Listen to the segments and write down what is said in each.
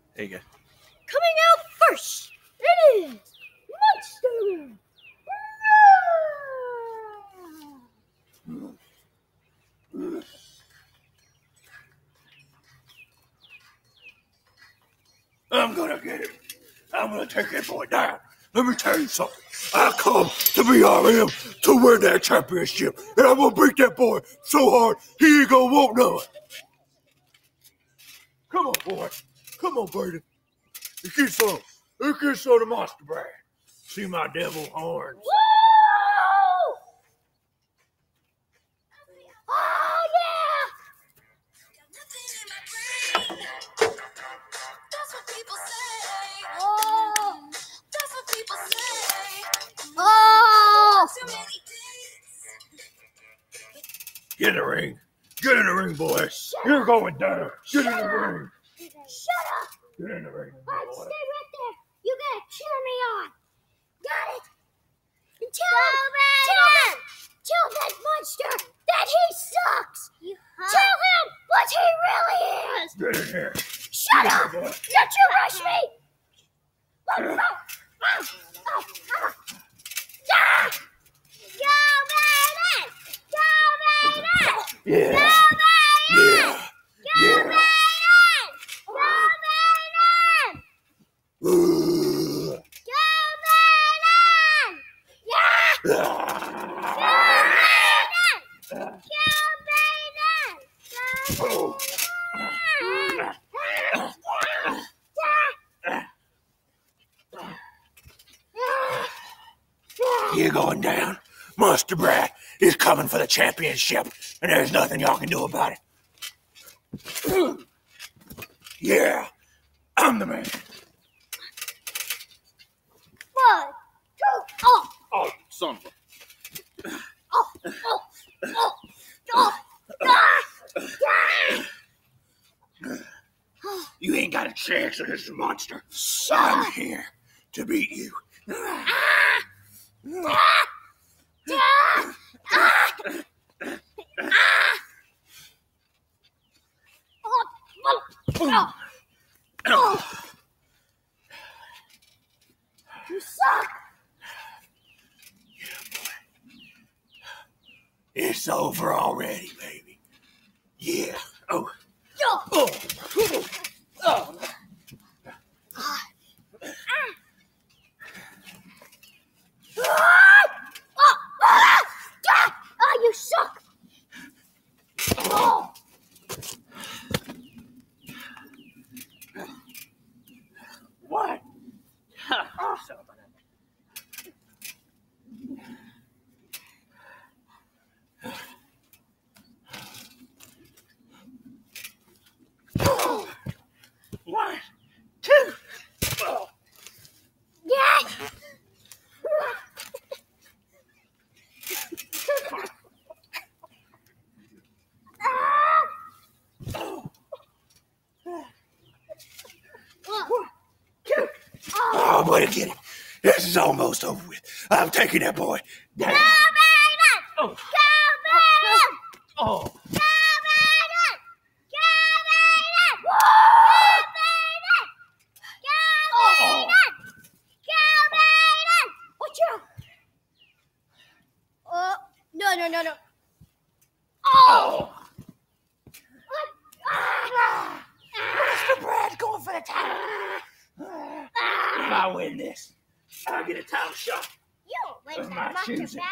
There you go. Coming out first, it is Monster. I'm gonna get him. I'm gonna take that boy down. Let me tell you something. I come to BRM to win that championship, and I'm gonna beat that boy so hard he ain't gonna want none. Come on, boy. Come on, Braden. You get some. You get some of the monster brand. See my devil horns. Woo! Oh, yeah! That's what people say. Oh! That's what people say. Oh! Too many days. Get in the ring. Get in the ring, boys. You're going down. Get in the ring. Shut up! Get in the ring, All right, boy. stay right there. You gotta cheer me on. Got it? And tell that monster that he sucks. Tell him what he really is. Get in here. Shut Get in up! here, boy. Don't you rush me! Yeah. Yeah. Yeah. Ooh. Oh. You're going down. Monster Brat is coming for the championship, and there's nothing y'all can do about it. Yeah, I'm the man. 1, 2, oh! Oh, son of a... You ain't got a chance against the monster. I'm here to beat you. You suck! It's over already, baby. Yeah. Oh. You suck! Oh! What? One, two. Oh. Yeah! Oh, boy, get it. This is almost over with. I'm taking that boy down. Oh. Oh. No. Oh. Mr. Brad's going for the title. If I win this, I'll get a title shot. You don't Of win my that much, choosing.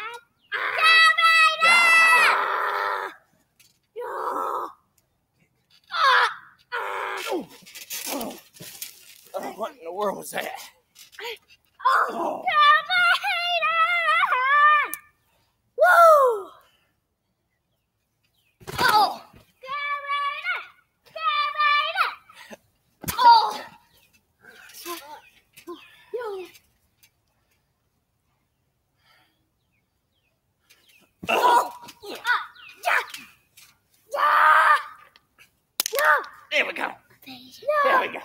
What in the world was that? Oh. Woo! Oh! Oh! There we go. There we go.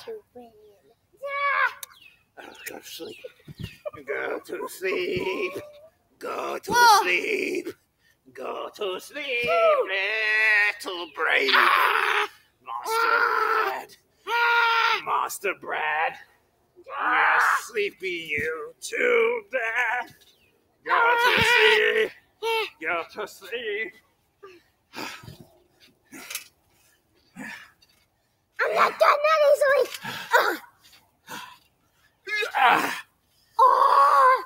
Go to sleep. Go to sleep. Go to sleep. Go to sleep, little brave. Monster Brad. Master Brad. Yeah, sleepy you too, Dad. Go to sleep. Go to sleep. I'm not done that easily. Ah. Oh.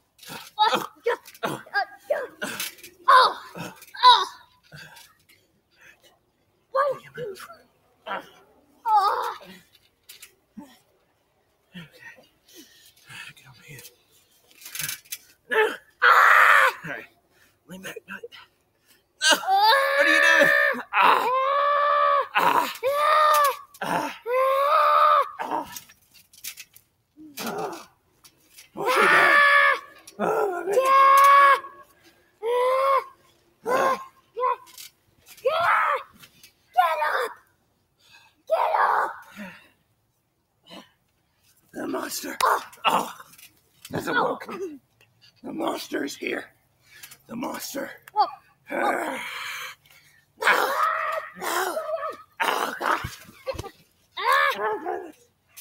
What? Oh. Get over here. No. Hey, lean back. No. No. What are you doing? Ah. Ah. Ah. Ah. Ah. What's he doing? Oh, my God. Get up! The monster. Oh, there's a welcome. The monster is here. The monster. Oh. Ah. No. No. Oh, God. Oh, goodness.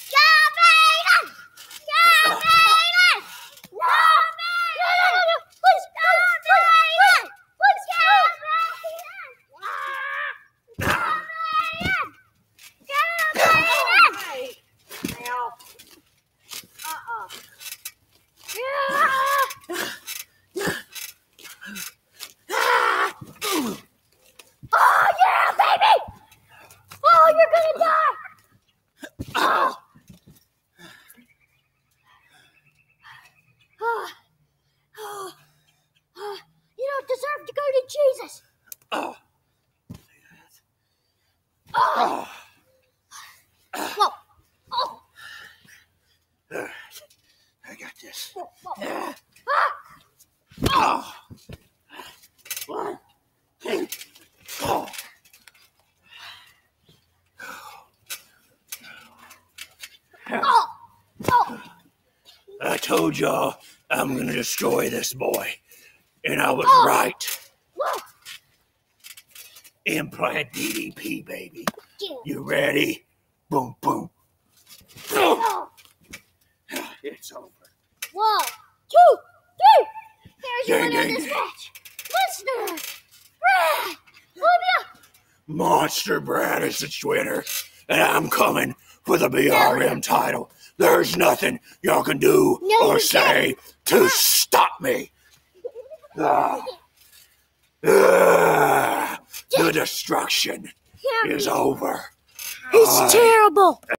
Oh yeah, baby! Oh, you're gonna die! Oh. You don't deserve to go to Jesus. Oh. Oh. Oh. Whoa. Oh. I got this. Whoa. Yeah. Ah. Oh. 1, 2. Oh. Oh. Oh. I told y'all I'm gonna destroy this boy. And I was right. Whoa. Implant DDP, baby. Yeah. You ready? Boom, boom. Oh. It's over. 1, 2, 3. Here's your Dang, winner of dang, this dang. match. Listener. Brad. Olivia. Monster Brad is the winner. And I'm coming for the BRM title. There's nothing y'all can do No, or you say to stop me. The destruction is over. He's terrible.